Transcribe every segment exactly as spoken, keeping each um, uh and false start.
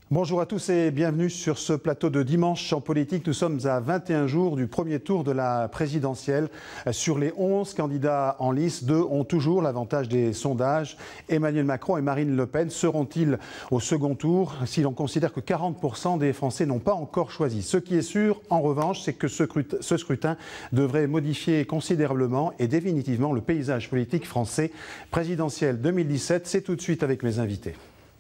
Bonjour à tous et bienvenue sur ce plateau de Dimanche en politique. Nous sommes à vingt et un jours du premier tour de la présidentielle. Sur les onze candidats en lice, deux ont toujours l'avantage des sondages. Emmanuel Macron et Marine Le Pen seront-ils au second tour si l'on considère que quarante pour cent des Français n'ont pas encore choisi? Ce qui est sûr, en revanche, c'est que ce scrutin devrait modifier considérablement et définitivement le paysage politique français. Présidentielle deux mille dix-sept, c'est tout de suite avec mes invités.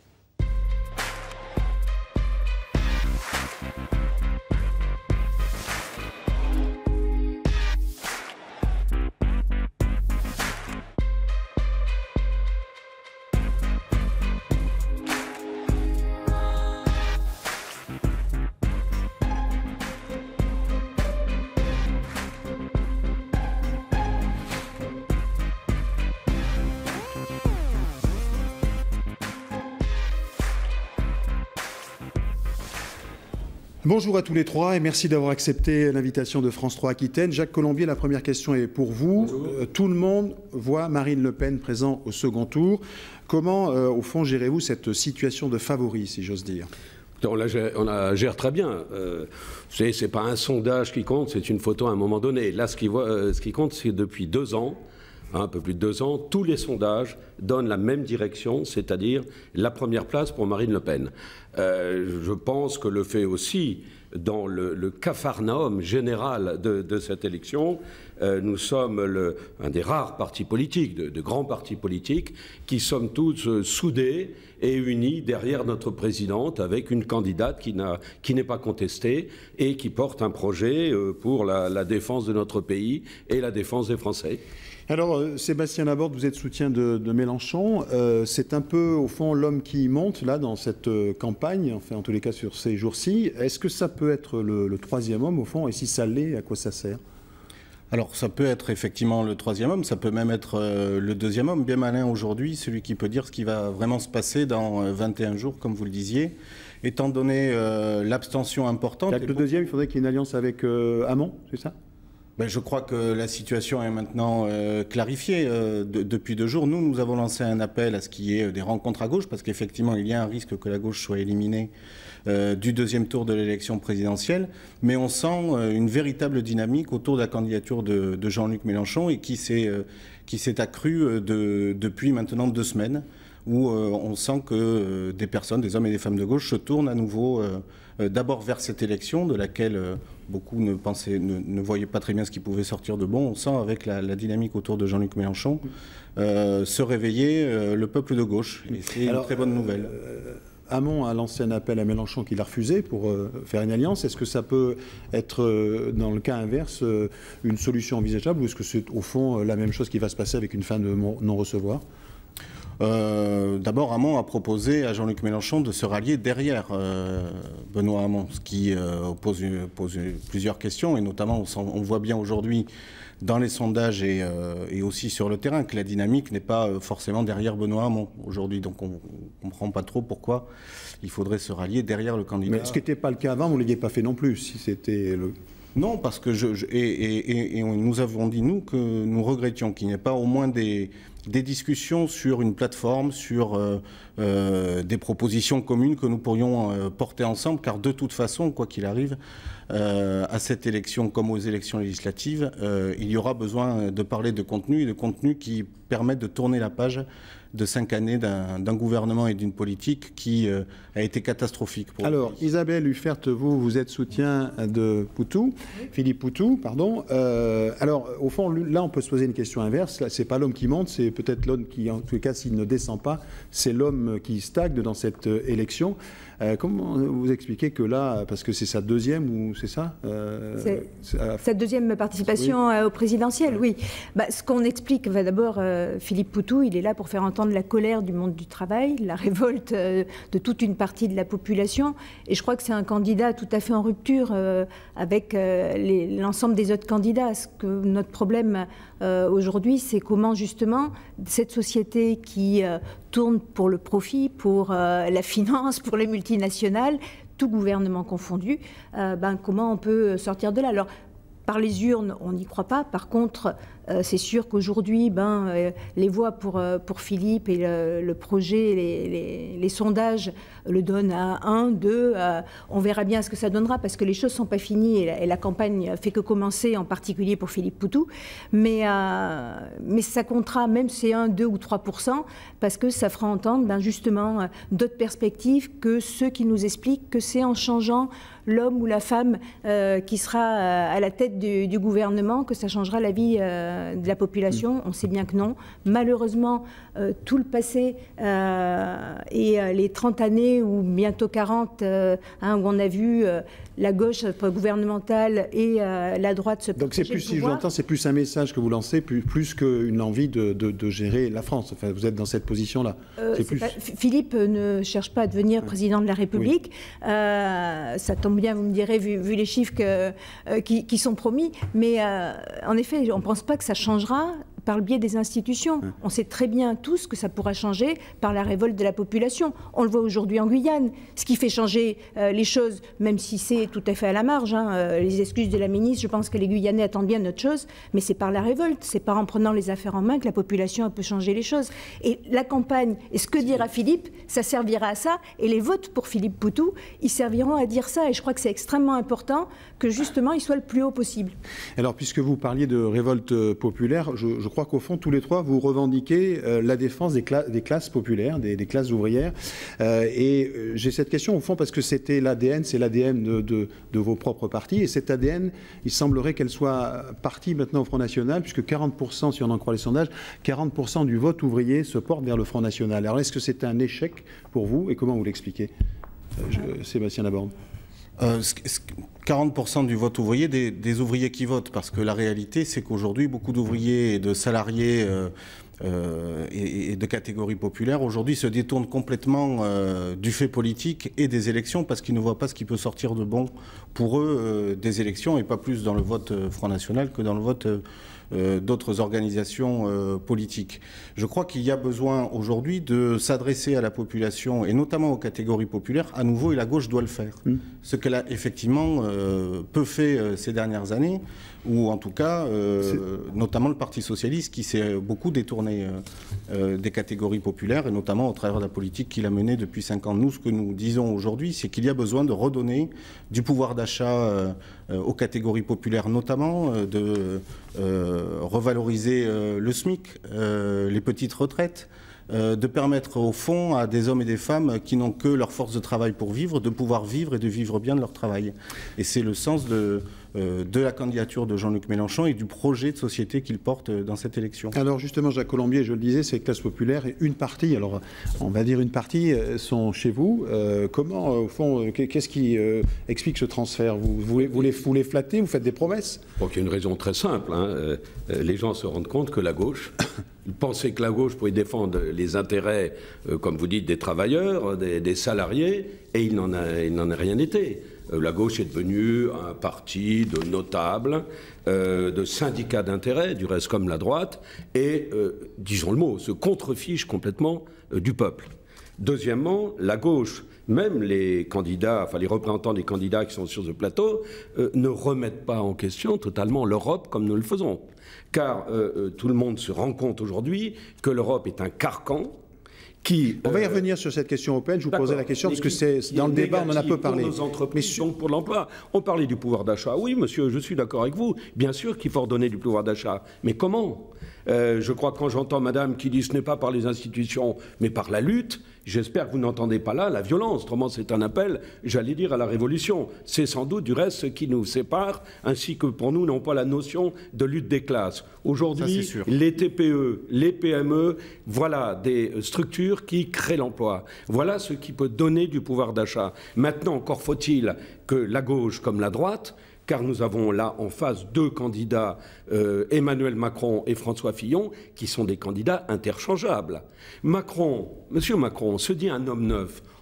Bonjour à tous les trois et merci d'avoir accepté l'invitation de France trois Aquitaine. Jacques Colombier, la première question est pour vous. Euh, tout le monde voit Marine Le Pen présent au second tour. Comment, euh, au fond, gérez-vous cette situation de favori, si j'ose dire? On la gère, on la gère très bien. Euh, ce n'est pas un sondage qui compte, c'est une photo à un moment donné. Là, ce qui, voit, euh, ce qui compte, c'est depuis deux ans, hein, un peu plus de deux ans, tous les sondages donnent la même direction, c'est-à-dire la première place pour Marine Le Pen. Euh, je pense que le fait aussi, dans le, le capharnaüm général de, de cette élection, euh, nous sommes le, un des rares partis politiques, de, de grands partis politiques, qui sommes tous euh, soudés et unis derrière notre présidente avec une candidate qui n'a, qui n'est pas contestée et qui porte un projet euh, pour la, la défense de notre pays et la défense des Français. Alors, Sébastien Laborde, vous êtes soutien de, de Mélenchon. Euh, c'est un peu, au fond, l'homme qui monte, là, dans cette euh, campagne, enfin, en tous les cas, sur ces jours-ci. Est-ce que ça peut être le, le troisième homme, au fond? Et si ça l'est, à quoi ça sert? Alors, ça peut être effectivement le troisième homme, ça peut même être euh, le deuxième homme, bien malin aujourd'hui, celui qui peut dire ce qui va vraiment se passer dans euh, vingt et un jours, comme vous le disiez, étant donné euh, l'abstention importante. Le deuxième, il faudrait qu'il y ait une alliance avec euh, Hamon, c'est ça? Ben, je crois que la situation est maintenant euh, clarifiée. Euh, de, depuis deux jours, nous, nous avons lancé un appel à ce qu'il y ait des rencontres à gauche, parce qu'effectivement, il y a un risque que la gauche soit éliminée euh, du deuxième tour de l'élection présidentielle. Mais on sent euh, une véritable dynamique autour de la candidature de, de Jean-Luc Mélenchon et qui s'est euh, qui s'est accrue de, depuis maintenant deux semaines, où euh, on sent que euh, des personnes, des hommes et des femmes de gauche, se tournent à nouveau euh, euh, d'abord vers cette élection, de laquelle euh, beaucoup ne, pensaient, ne, ne voyaient pas très bien ce qui pouvait sortir de bon. On sent, avec la, la dynamique autour de Jean-Luc Mélenchon, euh, se réveiller euh, le peuple de gauche. Et c'est une très bonne nouvelle. Euh, Hamon a lancé un appel à Mélenchon qu'il a refusé pour euh, faire une alliance. Est-ce que ça peut être, euh, dans le cas inverse, euh, une solution envisageable, ou est-ce que c'est au fond la même chose qui va se passer avec une fin de non-recevoir? Euh, D'abord, Hamon a proposé à Jean-Luc Mélenchon de se rallier derrière euh, Benoît Hamon, ce qui euh, pose, pose plusieurs questions, et notamment on, on voit bien aujourd'hui dans les sondages et, euh, et aussi sur le terrain que la dynamique n'est pas forcément derrière Benoît Hamon aujourd'hui, donc on ne comprend pas trop pourquoi il faudrait se rallier derrière le candidat. Mais ce qui n'était pas le cas avant, vous ne l'aviez pas fait non plus, si c'était le... Non, parce que je, je et, et, et nous avons dit, nous, que nous regrettions qu'il n'y ait pas au moins des, des discussions sur une plateforme, sur euh, euh, des propositions communes que nous pourrions euh, porter ensemble, car de toute façon, quoi qu'il arrive, euh, à cette élection comme aux élections législatives, euh, il y aura besoin de parler de contenu, et de contenu qui permettent de tourner la page de cinq années d'un gouvernement et d'une politique qui euh, a été catastrophique. Pour Alors, Isabelle Huffert, vous, vous êtes soutien de Poutou, oui. Philippe Poutou, pardon. Euh, alors, au fond, là, on peut se poser une question inverse. Là, c'est pas l'homme qui monte, c'est peut-être l'homme qui, en tous les cas, s'il ne descend pas, c'est l'homme qui stagne dans cette euh, élection. Euh, comment vous expliquez que là, parce que c'est sa deuxième, ou c'est ça euh, Sa deuxième participation oui. au présidentiel, oui. Bah, ce qu'on explique, bah, d'abord, euh, Philippe Poutou, il est là pour faire entendre la colère du monde du travail, la révolte euh, de toute une partie de la population. Et je crois que c'est un candidat tout à fait en rupture euh, avec euh, l'ensemble des autres candidats. Ce que notre problème euh, aujourd'hui, c'est comment justement cette société qui euh, tourne pour le profit, pour euh, la finance, pour les multinationales, tout gouvernement confondu, euh, ben, comment on peut sortir de là? Alors, par les urnes, on n'y croit pas. Par contre, Euh, c'est sûr qu'aujourd'hui, ben, euh, les voix pour, euh, pour Philippe et le, le projet, les, les, les sondages le donnent à un, deux. Euh, on verra bien ce que ça donnera parce que les choses ne sont pas finies et la, et la campagne fait que commencer, en particulier pour Philippe Poutou. Mais, euh, mais ça comptera, même si c'est un, deux ou trois pour cent, parce que ça fera entendre ben, justement euh, d'autres perspectives que ceux qui nous expliquent que c'est en changeant l'homme ou la femme euh, qui sera euh, à la tête du, du gouvernement que ça changera la vie euh, de la population. On sait bien que non. Malheureusement, euh, tout le passé euh, et euh, les trente années ou bientôt quarante, euh, hein, où on a vu euh, la gauche gouvernementale et euh, la droite se Donc c'est plus, si je l'entends, c'est plus un message que vous lancez, plus, plus qu'une envie de, de, de gérer la France. Enfin, vous êtes dans cette position-là. Euh, plus... Philippe ne cherche pas à devenir ouais. président de la République. Oui. Euh, ça tombe bien, vous me direz, vu, vu les chiffres que, euh, qui, qui sont promis. Mais euh, en effet, on ne pense pas que ça changera par le biais des institutions. Ouais. On sait très bien tous que ça pourra changer par la révolte de la population. On le voit aujourd'hui en Guyane. Ce qui fait changer euh, les choses, même si c'est tout à fait à la marge, hein, euh, les excuses de la ministre, je pense que les Guyanais attendent bien notre chose, mais c'est par la révolte, c'est par en prenant les affaires en main que la population peut changer les choses. Et la campagne, et ce que dira Philippe, ça servira à ça, et les votes pour Philippe Poutou, ils serviront à dire ça, et je crois que c'est extrêmement important que justement il soit le plus haut possible. Alors, puisque vous parliez de révolte populaire, je, je crois qu'au fond, tous les trois, vous revendiquez euh, la défense des, cla des classes populaires, des, des classes ouvrières. Euh, et euh, j'ai cette question, au fond, parce que c'était l'A D N, c'est l'A D N de, de, de vos propres partis. Et cet A D N, il semblerait qu'elle soit partie maintenant au Front National, puisque quarante pour cent, si on en croit les sondages, quarante pour cent du vote ouvrier se porte vers le Front National. Alors, est-ce que c'est un échec pour vous et comment vous l'expliquez, euh, Sébastien Laborde? Euh, quarante pour cent du vote ouvrier, des, des ouvriers qui votent, parce que la réalité, c'est qu'aujourd'hui, beaucoup d'ouvriers et de salariés euh, euh, et, et de catégories populaires, aujourd'hui, se détournent complètement euh, du fait politique et des élections, parce qu'ils ne voient pas ce qui peut sortir de bon pour eux euh, des élections, et pas plus dans le vote euh, Front National que dans le vote euh, Euh, d'autres organisations euh, politiques. Je crois qu'il y a besoin aujourd'hui de s'adresser à la population et notamment aux catégories populaires à nouveau, et la gauche doit le faire. Mmh. Ce qu'elle a effectivement euh, peu fait euh, ces dernières années, ou en tout cas euh, notamment le Parti socialiste qui s'est beaucoup détourné euh, euh, des catégories populaires et notamment au travers de la politique qu'il a menée depuis cinq ans. Nous, ce que nous disons aujourd'hui, c'est qu'il y a besoin de redonner du pouvoir d'achat euh, aux catégories populaires, notamment euh, de euh, revaloriser euh, le SMIC, euh, les petites retraites, euh, de permettre au fond à des hommes et des femmes qui n'ont que leur force de travail pour vivre, de pouvoir vivre et de vivre bien de leur travail. Et c'est le sens de, euh, de la candidature de Jean-Luc Mélenchon et du projet de société qu'il porte dans cette élection. Alors justement, Jacques Colombier, je le disais, c'est classe populaire et une partie, alors on va dire une partie, sont chez vous. Euh, comment, au fond, qu'est-ce qui euh, explique ce transfert? vous, vous, vous, les, vous les flattez, vous faites des promesses? Donc il y a une raison très simple. Hein. Euh, les gens se rendent compte que la gauche... Ils pensaient que la gauche pouvait défendre les intérêts, euh, comme vous dites, des travailleurs, des, des salariés, et il n'en a, il n'en a rien été. Euh, la gauche est devenue un parti de notables, euh, de syndicats d'intérêts, du reste comme la droite, et, euh, disons le mot, se contrefiche complètement euh, du peuple. Deuxièmement, la gauche, même les candidats, enfin les représentants des candidats qui sont sur ce plateau, euh, ne remettent pas en question totalement l'Europe comme nous le faisons. Car euh, tout le monde se rend compte aujourd'hui que l'Europe est un carcan qui... On va y revenir sur cette question européenne, je vous posais la question, parce que c'est dans le débat, on en a peu parlé. Pour nos entreprises, mais donc pour l'emploi. On parlait du pouvoir d'achat. Oui, monsieur, je suis d'accord avec vous. Bien sûr qu'il faut redonner du pouvoir d'achat. Mais comment ? Euh, je crois que quand j'entends madame qui dit ce n'est pas par les institutions, mais par la lutte, j'espère que vous n'entendez pas là la violence. Autrement, c'est un appel, j'allais dire, à la révolution. C'est sans doute, du reste, ce qui nous sépare, ainsi que pour nous, n'ont pas la notion de lutte des classes. Aujourd'hui, les T P E, les P M E, voilà des structures qui créent l'emploi. Voilà ce qui peut donner du pouvoir d'achat. Maintenant, encore faut-il que la gauche comme la droite, car nous avons là en face deux candidats, euh, Emmanuel Macron et François Fillon, qui sont des candidats interchangeables. Macron, Monsieur Macron, se dit un homme neuf.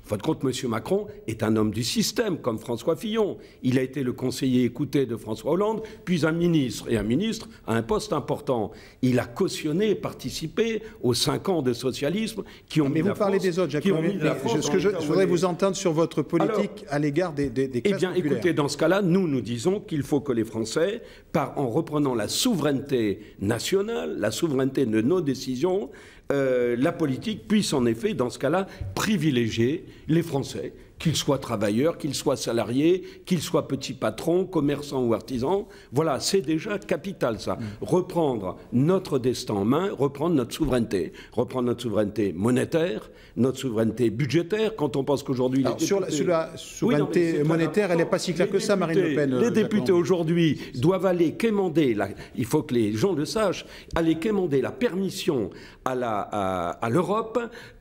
En fin de compte, M. Macron est un homme du système, comme François Fillon. Il a été le conseiller écouté de François Hollande, puis un ministre. Et un ministre a un poste important. Il a cautionné, participé aux cinq ans de socialisme qui ont mais mis vous parlez des autres, Jacques Colombier. Ce que je, je voudrais vous entendre sur votre politique Alors, à l'égard des, des, des classes Eh bien, populaires. Écoutez, dans ce cas-là, nous, nous disons qu'il faut que les Français, par, en reprenant la souveraineté nationale, la souveraineté de nos décisions, Euh, la politique puisse en effet, dans ce cas-là, privilégier les Français, qu'ils soient travailleurs, qu'ils soient salariés, qu'ils soient petits patrons, commerçants ou artisans. Voilà, c'est déjà capital ça. Mmh. Reprendre notre destin en main, reprendre notre souveraineté, reprendre notre souveraineté monétaire, notre souveraineté budgétaire, quand on pense qu'aujourd'hui... Sur, sur la souveraineté oui, non, monétaire, elle n'est pas si claire que ça, Marine Le Pen. Les députés aujourd'hui doivent aller quémander, la, il faut que les gens le sachent, aller quémander la permission à la à, à l'Europe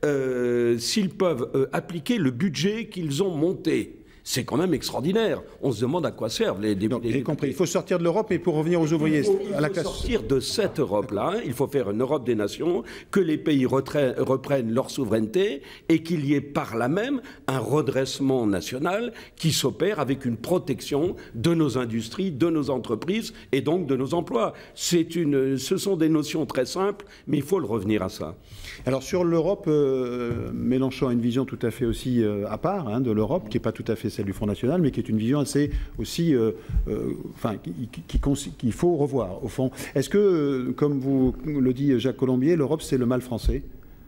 euh, s'ils peuvent euh, appliquer le budget qu'ils ont monté. C'est quand même extraordinaire. On se demande à quoi servent les députés. J'ai compris. Il faut sortir de l'Europe et pour revenir aux ouvriers. Il faut, il à la faut classe... sortir de cette Europe-là. Il faut faire une Europe des nations, que les pays reprennent leur souveraineté et qu'il y ait par là même un redressement national qui s'opère avec une protection de nos industries, de nos entreprises et donc de nos emplois. C'est une, ce sont des notions très simples, mais il faut le revenir à ça. Alors sur l'Europe, euh, Mélenchon a une vision tout à fait aussi euh, à part hein, de l'Europe, qui n'est pas tout à fait celle du Front National, mais qui est une vision assez aussi, euh, euh, enfin, qu'il qui, qui faut revoir au fond. Est-ce que, euh, comme vous le dit Jacques Colombier, l'Europe c'est le mal français ?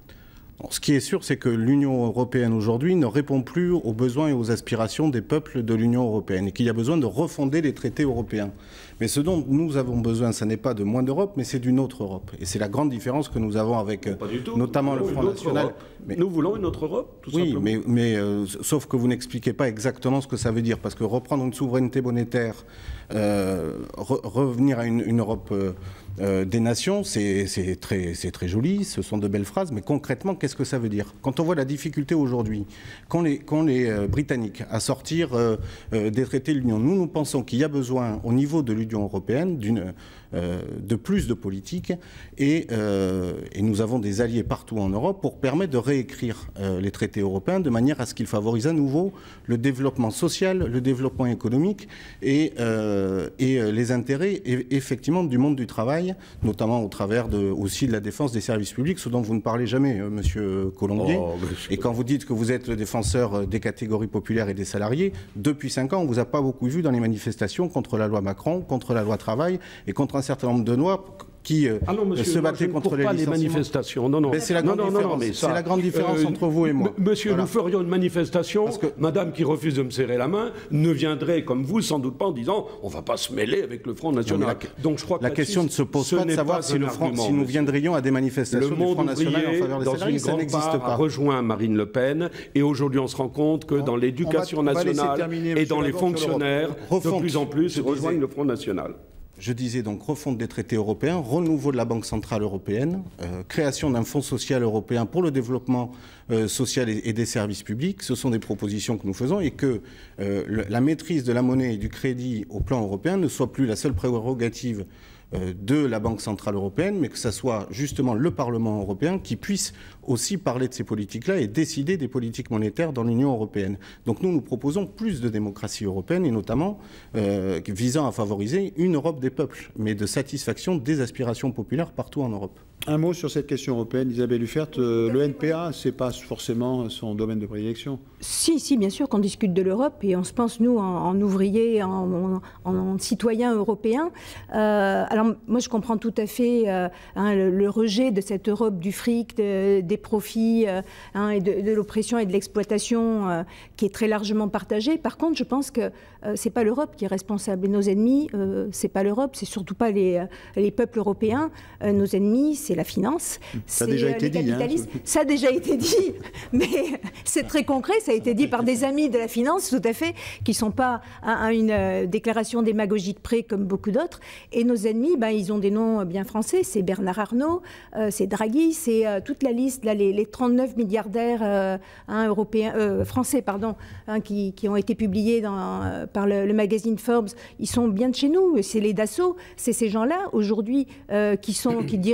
Bon, ce qui est sûr, c'est que l'Union européenne aujourd'hui ne répond plus aux besoins et aux aspirations des peuples de l'Union européenne et qu'il y a besoin de refonder les traités européens. Mais ce dont nous avons besoin, ce n'est pas de moins d'Europe, mais c'est d'une autre Europe. Et c'est la grande différence que nous avons avec notamment le Front National. Mais... Nous voulons une autre Europe, tout oui, simplement. mais, mais euh, sauf que vous n'expliquez pas exactement ce que ça veut dire. Parce que reprendre une souveraineté monétaire, euh, re revenir à une, une Europe... Euh, Euh, des nations, c'est très, très joli, ce sont de belles phrases, mais concrètement, qu'est-ce que ça veut dire? Quand on voit la difficulté aujourd'hui, qu'ont les, qu les euh, Britanniques à sortir euh, euh, des traités de l'Union, nous, nous pensons qu'il y a besoin, au niveau de l'Union européenne, d'une... Euh, de plus de politique et, euh, et nous avons des alliés partout en Europe pour permettre de réécrire euh, les traités européens de manière à ce qu'ils favorisent à nouveau le développement social, le développement économique et, euh, et les intérêts et, effectivement du monde du travail, notamment au travers de, aussi de la défense des services publics, ce dont vous ne parlez jamais, euh, Monsieur Colombier. Oh, monsieur... Et quand vous dites que vous êtes le défenseur des catégories populaires et des salariés, depuis cinq ans, on ne vous a pas beaucoup vu dans les manifestations contre la loi Macron, contre la loi travail et contre un certain nombre de lois qui euh, ah non, monsieur, se battaient contre les, les manifestations. Non, non. C'est la grande non, différence, non, non, ça, la grande différence euh, entre vous et moi. Monsieur, voilà. Nous ferions une manifestation. Que... Madame qui refuse de me serrer la main ne viendrait comme vous, sans doute pas, en disant on ne va pas se mêler avec le Front National. La... Donc je crois que la question ne se pose pas de savoir pas si, le Front, si nous viendrions à des manifestations le monde du Front National en faveur des dans salariés, une ça n'existe pas. A rejoint Marine Le Pen et aujourd'hui on se rend compte que on, dans l'éducation nationale et dans les fonctionnaires, de plus en plus, ils rejoignent le Front National. Je disais donc refonte des traités européens, renouveau de la Banque Centrale Européenne, euh, création d'un fonds social européen pour le développement euh, social et, et des services publics. Ce sont des propositions que nous faisons et que euh, le, la maîtrise de la monnaie et du crédit au plan européen ne soit plus la seule prérogative euh, de la Banque Centrale Européenne, mais que ce soit justement le Parlement européen qui puisse aussi parler de ces politiques-là et décider des politiques monétaires dans l'Union européenne. Donc nous, nous proposons plus de démocratie européenne et notamment euh, visant à favoriser une Europe des peuples, mais de satisfaction des aspirations populaires partout en Europe. Un mot sur cette question européenne, Isabelle Huffert. Euh, le N P A, ce n'est pas forcément son domaine de prédilection. Si, si, bien sûr qu'on discute de l'Europe et on se pense, nous, en, en ouvriers, en, en, en citoyens européens. Euh, alors, moi, je comprends tout à fait euh, hein, le, le rejet de cette Europe du fric, de, des profits, euh, hein, et de, de l'oppression et de l'exploitation euh, qui est très largement partagée. Par contre, je pense que euh, ce n'est pas l'Europe qui est responsable. Et nos ennemis, euh, ce n'est pas l'Europe, c'est surtout pas les, les peuples européens. Euh, nos ennemis, c'est la finance, ça a déjà été dit, hein, ça a déjà été dit, mais c'est très concret, ça a été dit par des amis de la finance, tout à fait, qui ne sont pas à, à une euh, déclaration démagogique près comme beaucoup d'autres. Et nos ennemis, ben, ils ont des noms bien français, c'est Bernard Arnault, euh, c'est Draghi, c'est euh, toute la liste, là, les, les trente-neuf milliardaires euh, hein, européens, euh, français pardon, hein, qui, qui ont été publiés dans, euh, par le, le magazine Forbes, ils sont bien de chez nous, c'est les Dassault, c'est ces gens-là aujourd'hui euh, qui, sont, qui dirigent la société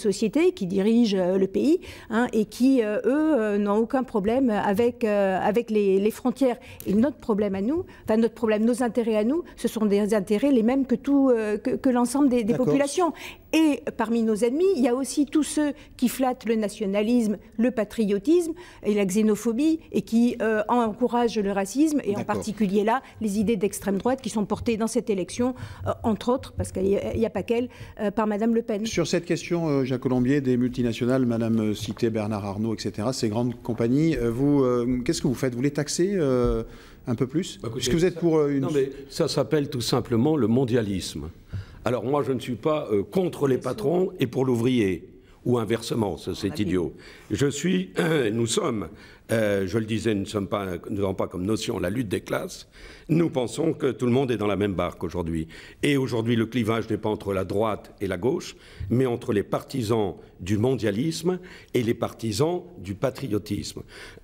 sociétés qui dirigent euh, le pays hein, et qui, euh, eux, euh, n'ont aucun problème avec, euh, avec les, les frontières. Et notre problème à nous, enfin notre problème, nos intérêts à nous, ce sont des intérêts les mêmes que, tout, euh, que, que l'ensemble des, des populations. Et parmi nos ennemis, il y a aussi tous ceux qui flattent le nationalisme, le patriotisme et la xénophobie et qui euh, encouragent le racisme et en particulier là, les idées d'extrême droite qui sont portées dans cette élection, euh, entre autres, parce qu'il n'y a pas qu'elle, euh, par Madame Le Pen. Sur cette question, euh, Jacques Colombier, des multinationales, Madame Cité, Bernard Arnault, et cetera, ces grandes compagnies, euh, vous, euh, qu'est-ce que vous faites? Vous les taxez euh, un peu plus? bah, écoutez, Est-ce que vous êtes ça, pour euh, une... Non, mais ça s'appelle tout simplement le mondialisme. Alors moi, je ne suis pas euh, contre les patrons et pour l'ouvrier, ou inversement, ça c'est idiot. Je suis, euh, nous sommes, euh, je le disais, nous sommes pas, nous n'avons pas comme notion la lutte des classes. Nous pensons que tout le monde est dans la même barque aujourd'hui. Et aujourd'hui, le clivage n'est pas entre la droite et la gauche, mais entre les partisans du mondialisme et les partisans du patriotisme.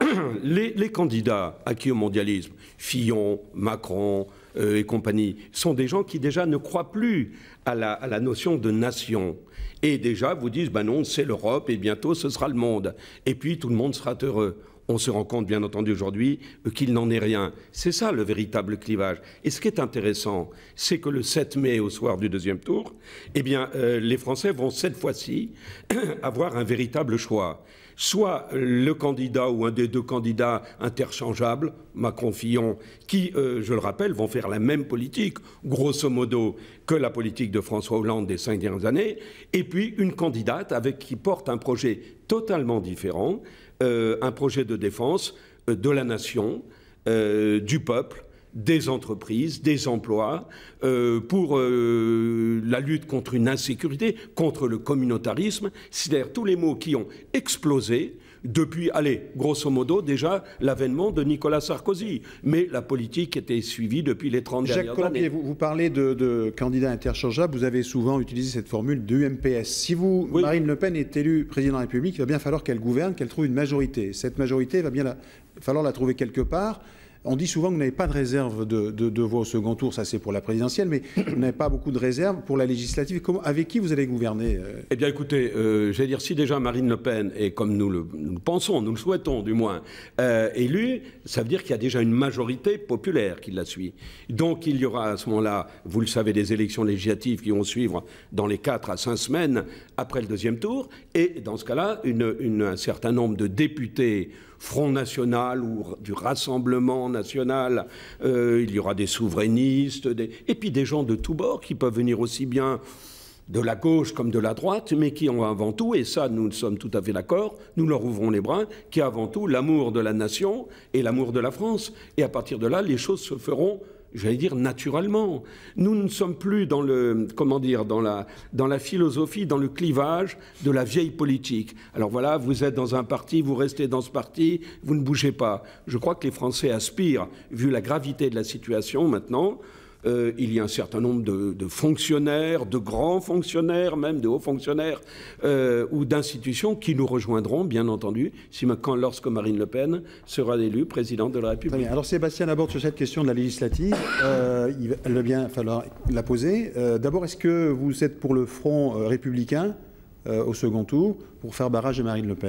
Les, les candidats acquis au mondialisme, Fillon, Macron euh, et compagnie, sont des gens qui déjà ne croient plus à la, à la notion de nation. Et déjà vous disent, ben non, c'est l'Europe et bientôt ce sera le monde. Et puis tout le monde sera heureux. On se rend compte, bien entendu, aujourd'hui, qu'il n'en est rien. C'est ça, le véritable clivage. Et ce qui est intéressant, c'est que le sept mai, au soir du deuxième tour, eh bien, euh, les Français vont, cette fois-ci, avoir un véritable choix. Soit le candidat ou un des deux candidats interchangeables, Macron-Fillon, qui, euh, je le rappelle, vont faire la même politique, grosso modo, que la politique de François Hollande des cinq dernières années, et puis une candidate avec qui porte un projet totalement différent, Euh, un projet de défense euh, de la nation, euh, du peuple, des entreprises, des emplois, euh, pour euh, la lutte contre une insécurité, contre le communautarisme, c'est-à-dire tous les mots qui ont explosé depuis, allez, grosso modo, déjà l'avènement de Nicolas Sarkozy. Mais la politique était suivie depuis les trente Jacques dernières Colombier, années. Vous, vous parlez de, de candidats interchangeables, vous avez souvent utilisé cette formule de U M P S. Si vous, oui. Marine Le Pen est élue président de la République, il va bien falloir qu'elle gouverne, qu'elle trouve une majorité. Cette majorité, il va bien la, falloir la trouver quelque part. On dit souvent que vous n'avez pas de réserve de, de, de voix au second tour, ça c'est pour la présidentielle, mais vous n'avez pas beaucoup de réserves pour la législative. Comment, avec qui vous allez gouverner euh... Eh bien écoutez, euh, je vais dire, si déjà Marine Le Pen est, comme nous le, nous le pensons, nous le souhaitons du moins, euh, élue, ça veut dire qu'il y a déjà une majorité populaire qui la suit. Donc il y aura à ce moment-là, vous le savez, des élections législatives qui vont suivre dans les quatre à cinq semaines après le deuxième tour, et dans ce cas-là, une, une, un certain nombre de députés Front National ou du Rassemblement National, euh, il y aura des souverainistes, des... et puis des gens de tous bords qui peuvent venir aussi bien de la gauche comme de la droite, mais qui ont avant tout, et ça nous sommes tout à fait d'accord, nous leur ouvrons les bras, qui a avant tout l'amour de la nation et l'amour de la France. Et à partir de là, les choses se feront, j'allais dire, naturellement. Nous ne sommes plus dans le, comment dire, dans la, dans la philosophie, dans le clivage de la vieille politique. Alors voilà, vous êtes dans un parti, vous restez dans ce parti, vous ne bougez pas. Je crois que les Français aspirent, vu la gravité de la situation maintenant, Euh, il y a un certain nombre de, de fonctionnaires, de grands fonctionnaires, même de hauts fonctionnaires euh, ou d'institutions qui nous rejoindront, bien entendu, si, quand, lorsque Marine Le Pen sera élue présidente de la République. Très bien. Alors Sébastien aborde sur cette question de la législative. Euh, il va bien falloir la poser. Euh, D'abord, est-ce que vous êtes pour le front euh, républicain euh, au second tour pour faire barrage de Marine Le Pen ?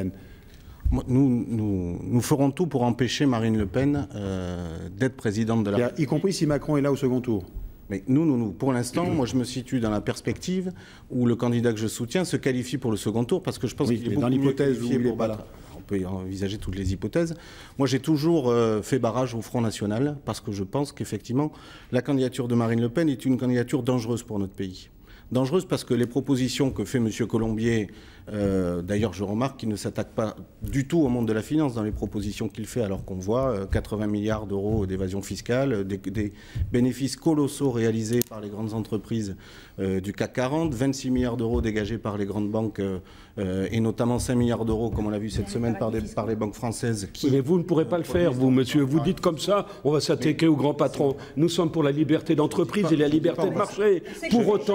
Nous, nous, nous ferons tout pour empêcher Marine Le Pen euh, d'être présidente de la République. Y compris si Macron est là au second tour. Mais nous, nous, nous pour l'instant, moi je me situe dans la perspective où le candidat que je soutiens se qualifie pour le second tour parce que je pense oui, qu'il est beaucoup dans l'hypothèse où il est pas battre. là. On peut envisager toutes les hypothèses. Moi j'ai toujours euh, fait barrage au Front National parce que je pense qu'effectivement la candidature de Marine Le Pen est une candidature dangereuse pour notre pays. Dangereuse parce que les propositions que fait M. Colombier, euh, d'ailleurs je remarque qu'il ne s'attaque pas du tout au monde de la finance dans les propositions qu'il fait, alors qu'on voit euh, quatre-vingts milliards d'euros d'évasion fiscale, des, des bénéfices colossaux réalisés par les grandes entreprises euh, du C A C quarante, vingt-six milliards d'euros dégagés par les grandes banques euh, euh, et notamment cinq milliards d'euros, comme on l'a vu cette semaine, par, des, par les banques françaises. Qui, Mais vous ne pourrez pas le faire, vous, monsieur. Vous dites comme ça, on va s'attaquer aux grands patrons. Nous sommes pour la liberté d'entreprise et la liberté de marché. Pour autant, je fais des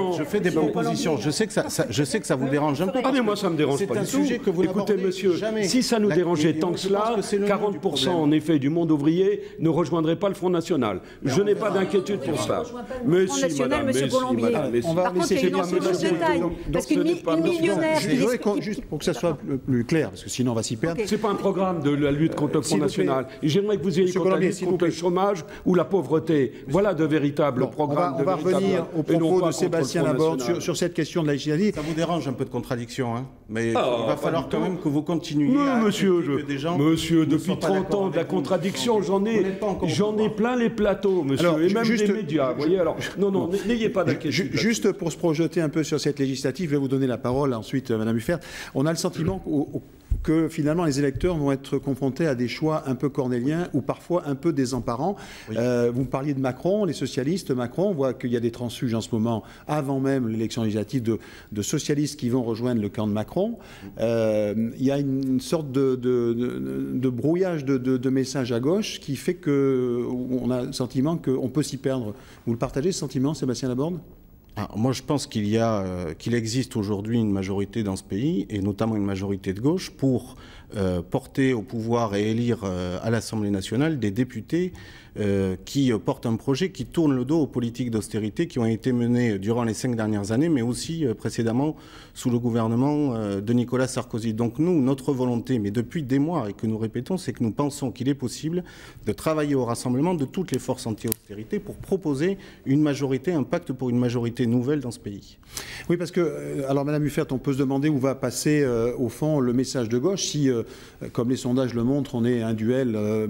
des propositions. Je sais que ça, ça, je sais que ça vous dérange un peu. Ah mais moi ça me dérange pas du tout. Que vous Écoutez monsieur, jamais. si ça nous la, dérangeait tant que cela, que quarante pour cent en effet du monde ouvrier ne rejoindrait pas le Front National. Mais je n'ai pas d'inquiétude pour ça. Mais si madame, mais si madame. On va laisser finir M. détail. Parce qu'une millionnaire... Juste pour que ça soit plus clair, parce que sinon on va s'y perdre. C'est pas un programme de la lutte contre le Front National. J'aimerais que vous ayez contre la lutte contre le chômage ou la pauvreté. Voilà de véritables programmes. On va revenir au propos de Sébastien Laborde sur, sur cette question de la législative. Ça vous dérange un peu de contradiction, hein, mais ah, il va falloir quand même que vous continuiez oui, à monsieur, je, des gens monsieur, depuis trente ans de la contradiction, j'en ai, j'en ai plein les plateaux, monsieur, alors, et même juste, les médias. Vous voyez, alors, non, non, n'ayez pas d'inquiétude. Juste pour se projeter un peu sur cette législative, je vais vous donner la parole ensuite, Madame Huffert. On a le sentiment qu'au que finalement les électeurs vont être confrontés à des choix un peu cornéliens ou parfois un peu désemparants. Oui. Euh, vous me parliez de Macron, les socialistes, Macron, on voit qu'il y a des transfuges en ce moment, avant même l'élection législative, de, de socialistes qui vont rejoindre le camp de Macron. Euh, il y a une sorte de, de, de, de brouillage de, de, de messages à gauche qui fait qu'on a le sentiment qu'on peut s'y perdre. Vous le partagez, ce sentiment, Sébastien Laborde ? Alors, moi, je pense qu'il y a, euh, qu'il existe aujourd'hui une majorité dans ce pays, et notamment une majorité de gauche, pour euh, porter au pouvoir et élire euh, à l'Assemblée nationale des députés euh, qui euh, portent un projet qui tourne le dos aux politiques d'austérité qui ont été menées durant les cinq dernières années, mais aussi euh, précédemment sous le gouvernement euh, de Nicolas Sarkozy. Donc nous, notre volonté, mais depuis des mois, et que nous répétons, c'est que nous pensons qu'il est possible de travailler au rassemblement de toutes les forces anti-austérité pour proposer une majorité, un pacte pour une majorité nouvelle dans ce pays. Oui, parce que, alors Madame Huffert, on peut se demander où va passer euh, au fond le message de gauche si, euh, comme les sondages le montrent, on est un duel euh,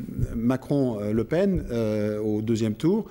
Macron-Le Pen euh, au deuxième tour,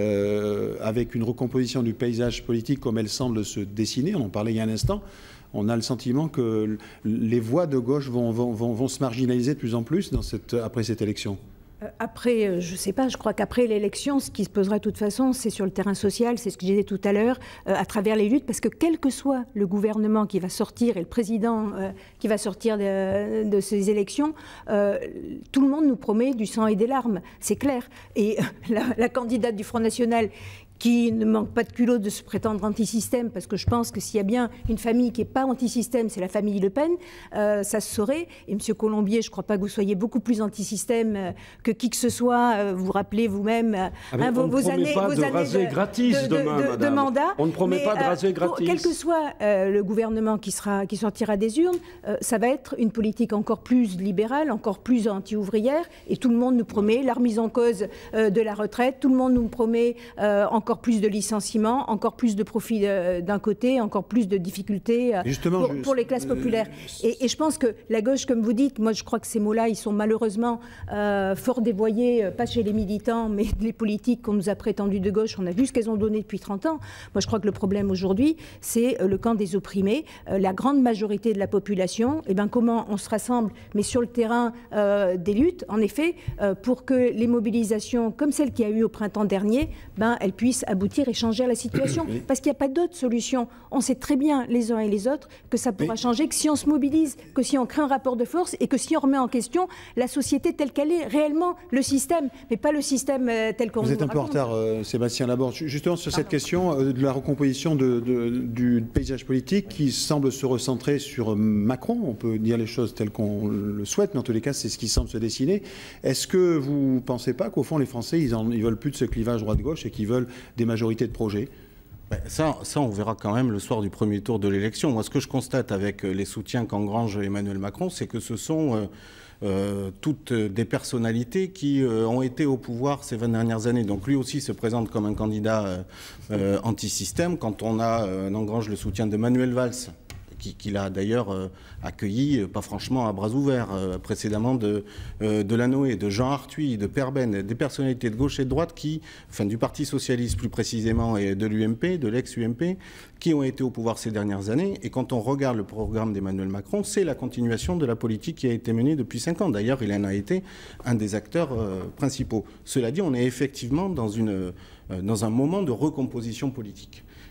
euh, avec une recomposition du paysage politique comme elle semble se dessiner, on en parlait il y a un instant. On a le sentiment que les voix de gauche vont, vont, vont, vont se marginaliser de plus en plus dans cette, après cette élection. Après, je ne sais pas, je crois qu'après l'élection, ce qui se posera de toute façon, c'est sur le terrain social, c'est ce que je disais tout à l'heure, euh, à travers les luttes, parce que quel que soit le gouvernement qui va sortir et le président euh, qui va sortir de, de ces élections, euh, tout le monde nous promet du sang et des larmes, c'est clair. Et euh, la, la candidate du Front National, qui ne manque pas de culot de se prétendre anti-système, parce que je pense que s'il y a bien une famille qui n'est pas anti-système, c'est la famille Le Pen, euh, ça se saurait. Et Monsieur Colombier, je ne crois pas que vous soyez beaucoup plus anti-système euh, que qui que ce soit. Euh, vous vous rappelez vous-même euh, ah hein, vos, vos années, pas vos de années raser de, gratis de, de, demain, de, de mandat. On ne promet mais, pas de raser euh, gratis. Pour, quel que soit euh, le gouvernement qui, sera, qui sortira des urnes, euh, ça va être une politique encore plus libérale, encore plus anti-ouvrière. Et tout le monde nous promet la remise en cause euh, de la retraite. Tout le monde nous promet euh, encore plus de licenciements, encore plus de profits d'un côté, encore plus de difficultés pour, je, pour les classes populaires. Euh, et, et je pense que la gauche, comme vous dites, moi je crois que ces mots-là, ils sont malheureusement euh, fort dévoyés, pas chez les militants, mais les politiques qu'on nous a prétendues de gauche. On a vu ce qu'elles ont donné depuis trente ans. Moi je crois que le problème aujourd'hui, c'est le camp des opprimés. Euh, la grande majorité de la population, et ben, comment on se rassemble, mais sur le terrain euh, des luttes, en effet, euh, pour que les mobilisations, comme celle qu'il y a eu au printemps dernier, ben, elles puissent aboutir et changer à la situation, parce qu'il n'y a pas d'autre solution. On sait très bien, les uns et les autres, que ça pourra changer que si on se mobilise, que si on crée un rapport de force et que si on remet en question la société telle qu'elle est, réellement le système, mais pas le système tel qu'on nous Vous êtes un peu en retard, euh, Sébastien Laborde. Justement, sur cette question euh, de la recomposition de, de, du paysage politique qui semble se recentrer sur Macron, on peut dire les choses telles qu'on le souhaite, mais en tous les cas, c'est ce qui semble se dessiner. Est-ce que vous ne pensez pas qu'au fond, les Français, ils ne veulent plus de ce clivage droite-gauche et qu'ils veulent des majorités de projet? Ça, ça, on verra quand même le soir du premier tour de l'élection. Moi, ce que je constate avec les soutiens qu'engrange Emmanuel Macron, c'est que ce sont euh, euh, toutes des personnalités qui euh, ont été au pouvoir ces vingt dernières années. Donc lui aussi se présente comme un candidat euh, euh, anti-système. Quand on a, euh, on engrange le soutien de Manuel Valls, qu'il a d'ailleurs euh, accueilli, euh, pas franchement à bras ouverts, euh, précédemment de, euh, de Lanoé, de Jean Arthuis, de Perben, des personnalités de gauche et de droite qui, enfin du Parti Socialiste plus précisément, et de l'U M P, de l'ex-U M P, qui ont été au pouvoir ces dernières années. Et quand on regarde le programme d'Emmanuel Macron, c'est la continuation de la politique qui a été menée depuis cinq ans. D'ailleurs, il en a été un des acteurs euh, principaux. Cela dit, on est effectivement dans, une, euh, dans un moment de recomposition politique.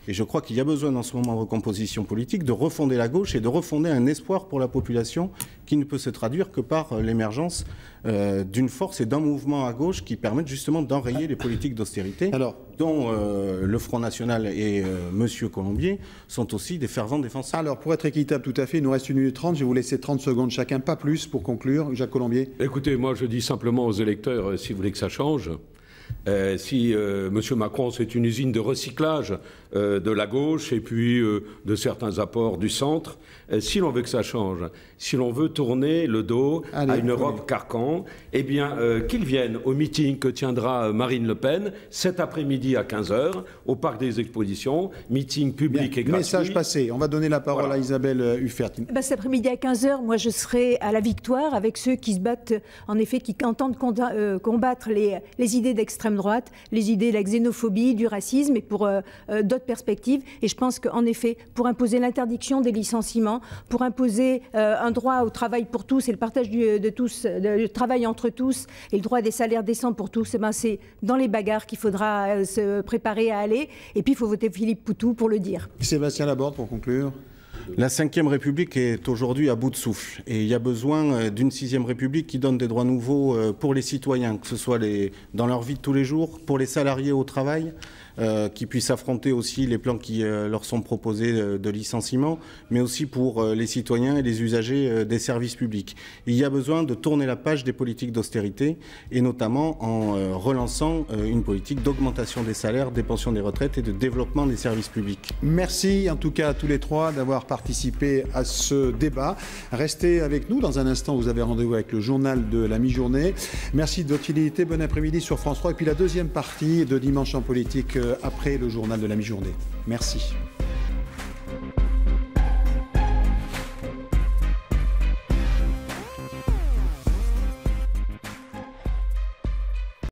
Et je crois qu'il y a besoin dans ce moment de recomposition politique de refonder la gauche et de refonder un espoir pour la population qui ne peut se traduire que par l'émergence euh, d'une force et d'un mouvement à gauche qui permettent justement d'enrayer les politiques d'austérité, dont euh, le Front National et euh, M. Colombier sont aussi des fervents défenseurs. Alors, pour être équitable tout à fait, il nous reste une minute trente. Je vais vous laisser trente secondes chacun, pas plus, pour conclure. Jacques Colombier. Écoutez, moi je dis simplement aux électeurs, euh, si vous voulez que ça change, Euh, si euh, M. Macron, c'est une usine de recyclage euh, de la gauche et puis euh, de certains apports du centre, euh, si l'on veut que ça change, si l'on veut tourner le dos Allez, à une Europe oui. carcan, eh bien, euh, qu'ils viennent au meeting que tiendra Marine Le Pen cet après-midi à quinze heures au Parc des Expositions, meeting public bien. et gratuit. Message passé. On va donner la parole voilà. à Isabelle Huffert. Ben, cet après-midi à quinze heures, moi je serai à la victoire avec ceux qui se battent, en effet, qui entendent combattre les, les idées d'extrême droite, les idées de la xénophobie, du racisme et pour euh, euh, d'autres perspectives. Et je pense qu'en effet, pour imposer l'interdiction des licenciements, pour imposer euh, un droit au travail pour tous et le partage du, de tous, de, du travail entre tous et le droit à des salaires décents pour tous, eh ben c'est dans les bagarres qu'il faudra euh, se préparer à aller. Et puis il faut voter Philippe Poutou pour le dire. Sébastien Laborde pour conclure. La cinquième République est aujourd'hui à bout de souffle et il y a besoin d'une sixième République qui donne des droits nouveaux pour les citoyens, que ce soit les, dans leur vie de tous les jours, pour les salariés au travail, euh, qui puissent affronter aussi les plans qui euh, leur sont proposés de, de licenciement, mais aussi pour euh, les citoyens et les usagers euh, des services publics. Il y a besoin de tourner la page des politiques d'austérité et notamment en euh, relançant euh, une politique d'augmentation des salaires, des pensions des retraites et de développement des services publics. Merci en tout cas à tous les trois d'avoir participé à ce débat. Restez avec nous. Dans un instant, vous avez rendez-vous avec le journal de la mi-journée. Merci de votre fidélité. Bon après-midi sur France trois. Et puis la deuxième partie de Dimanche en politique après le journal de la mi-journée. Merci.